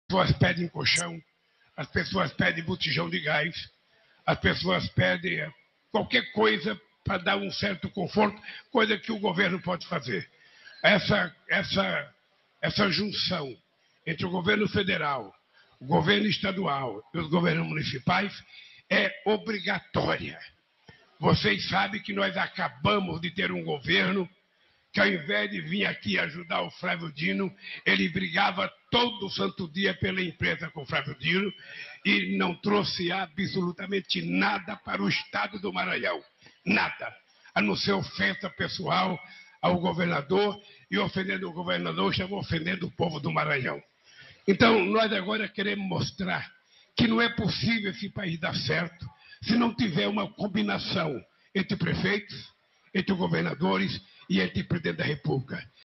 pessoas pedem colchão, as pessoas pedem botijão de gás, as pessoas pedem qualquer coisa para dar um certo conforto, coisa que o governo pode fazer. Essa junção entre o governo federal, o governo estadual e os governos municipais é obrigatória. Vocês sabem que nós acabamos de ter um governo que, ao invés de vir aqui ajudar o Flávio Dino, ele brigava todo santo dia pela empresa com o Flávio Dino e não trouxe absolutamente nada para o estado do Maranhão. Nada. A não ser ofensa pessoal ao governador, e ofendendo o governador, chamou ofendendo o povo do Maranhão. Então, nós agora queremos mostrar que não é possível esse país dar certo se não tiver uma combinação entre prefeitos, entre governadores e entre presidente da República.